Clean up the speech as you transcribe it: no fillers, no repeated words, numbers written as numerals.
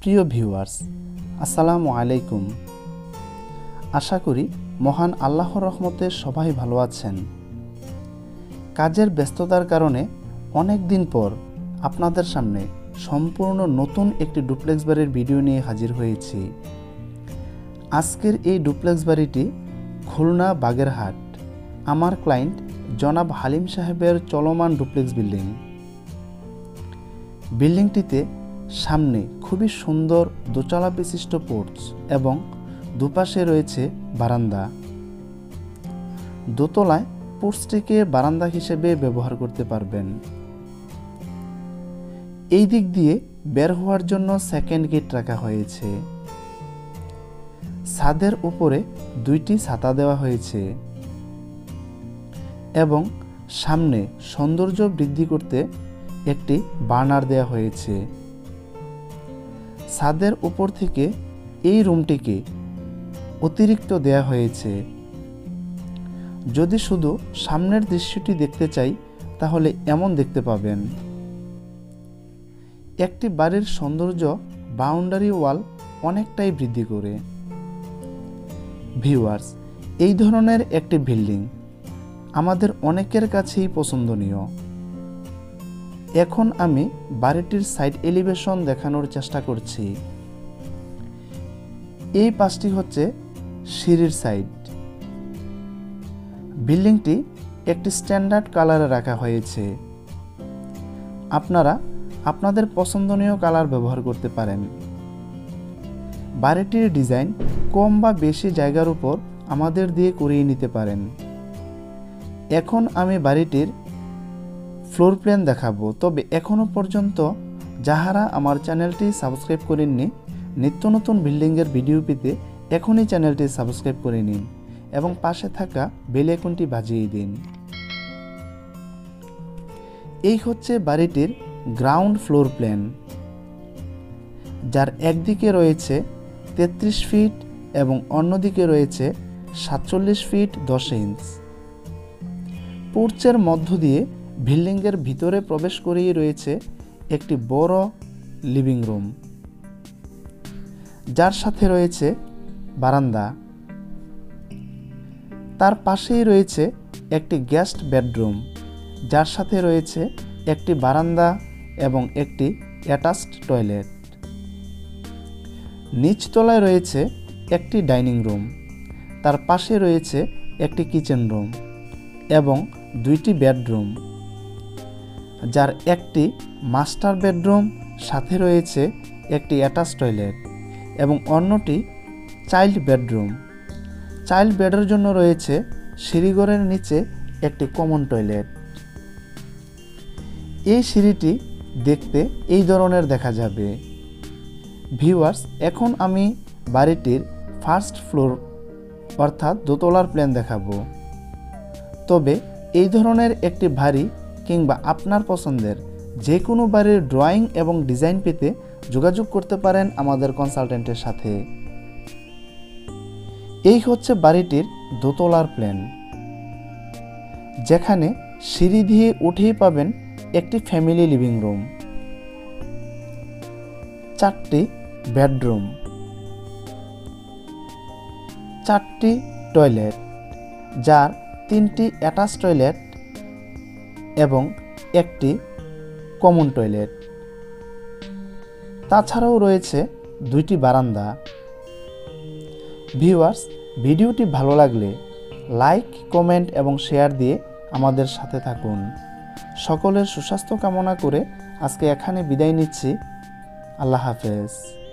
প্রিয় ভিউয়ার্স, আসসালামু আলাইকুম। আশা করি মহান আল্লাহর রহমতে সবাই ভালো আছেন। কাজের ব্যস্ততার কারণে অনেক দিন পর আপনাদের সামনে সম্পূর্ণ নতুন একটি ডুপ্লেক্স বাড়ির ভিডিও নিয়ে হাজির হয়েছি। আজকের এই ডুপ্লেক্স বাড়িটি খুলনা বাগেরহাট, আমার ক্লায়েন্ট জনাব হালিম সাহেবের চলমান ডুপ্লেক্স বিল্ডিং। বিল্ডিংটিতে সামনে খুবই সুন্দর দোতলা বিশিষ্ট পোর্চ এবং দুপাশে রয়েছে বারান্দা। দোতলায় পোর্চটিকে বারান্দা হিসেবে ব্যবহার করতে পারবেন। এই দিক দিয়ে বের হওয়ার জন্য সেকেন্ড গেট রাখা হয়েছে। ছাদের উপরে দুইটি ছাতা দেওয়া হয়েছে এবং সামনে সৌন্দর্য বৃদ্ধি করতে একটি বার্নার দেওয়া হয়েছে। ছাদের উপর থেকে এই রুমটিকে অতিরিক্ত দেয়া হয়েছে। যদি শুধু সামনের দৃশ্যটি দেখতে চাই তাহলে এমন দেখতে পাবেন। একটি বাড়ির সৌন্দর্য বাউন্ডারি ওয়াল অনেকটাই বৃদ্ধি করে। ভিউয়ার্স, এই ধরনের একটি বিল্ডিং আমাদের অনেকের কাছেই পছন্দনীয়। এখন আমি বাড়িটির সাইড এলিভেশন দেখানোর চেষ্টা করছি। এই পাশটি হচ্ছে সিঁড়ির সাইড। বিল্ডিংটি একটি স্ট্যান্ডার্ড কালারে রাখা হয়েছে। আপনারা আপনাদের পছন্দনীয় কালার ব্যবহার করতে পারেন। বাড়িটির ডিজাইন কম বা বেশি জায়গার উপর আমাদের দিয়ে করিয়ে নিতে পারেন। এখন আমি বাড়িটির ফ্লোর প্ল্যান দেখাবো। তবে এখনও পর্যন্ত যাহারা আমার চ্যানেলটি সাবস্ক্রাইব করেননি, নিত্য নতুন বিল্ডিংয়ের ভিডিও পেতে এখনই চ্যানেলটি সাবস্ক্রাইব করে নিন এবং পাশে থাকা বেল আইকনটি বাজিয়ে দিন। এই হচ্ছে বাড়িটির গ্রাউন্ড ফ্লোর প্ল্যান, যার একদিকে রয়েছে 33 ফিট এবং অন্যদিকে রয়েছে 47 ফিট 10 ইঞ্চ। পোর্চের মধ্য দিয়ে বিল্ডিংয়ের ভিতরে প্রবেশ করেই রয়েছে একটি বড় লিভিং রুম, যার সাথে রয়েছে বারান্দা। তার পাশেই রয়েছে একটি গেস্ট বেডরুম, যার সাথে রয়েছে একটি বারান্দা এবং একটি অ্যাটাচড টয়লেট। নিচতলায় রয়েছে একটি ডাইনিং রুম, তার পাশে রয়েছে একটি কিচেন রুম এবং দুইটি বেডরুম, যার একটি মাস্টার বেডরুম, সাথে রয়েছে একটি অ্যাটাচ টয়লেট এবং অন্যটি চাইল্ড বেডরুম। চাইল্ড বেডের জন্য রয়েছে সিঁড়িঘরের নিচে একটি কমন টয়লেট। এই সিঁড়িটি দেখতে এই ধরনের দেখা যাবে। ভিউয়ার্স, এখন আমি বাড়িটির ফার্স্ট ফ্লোর অর্থাৎ দোতলার প্ল্যান দেখাবো। তবে এই ধরনের একটি বাড়ি কিংবা আপনার পছন্দের যে কোনো বাড়ির ড্রয়িং এবং ডিজাইন পেতে যোগাযোগ করতে পারেন আমাদের কনসালটেন্টের সাথে। এই হচ্ছে বাড়িটির দোতলার প্ল্যান, যেখানে সিঁড়ি দিয়ে উঠেই পাবেন একটি ফ্যামিলি লিভিং রুম, 4টি বেডরুম, 4টি টয়লেট, যার 3টি অ্যাটাচ টয়লেট এবং একটি কমন টয়লেট। তাছাড়াও রয়েছে 2টি বারান্দা। ভিউয়ার্স, ভিডিওটি ভালো লাগলে লাইক, কমেন্ট এবং শেয়ার দিয়ে আমাদের সাথে থাকুন। সকলের সুস্বাস্থ্য কামনা করে আজকে এখানে বিদায় নিচ্ছি। আল্লাহ হাফেজ।